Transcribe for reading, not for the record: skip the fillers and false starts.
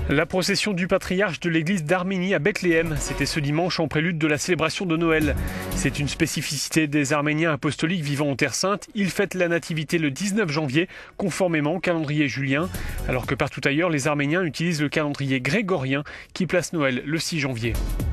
La procession du patriarche de l'église d'Arménie à Bethléem, c'était ce dimanche en prélude de la célébration de Noël. C'est une spécificité des Arméniens apostoliques vivant en Terre Sainte. Ils fêtent la nativité le 19 janvier, conformément au calendrier julien, alors que partout ailleurs, les Arméniens utilisent le calendrier grégorien qui place Noël le 6 janvier.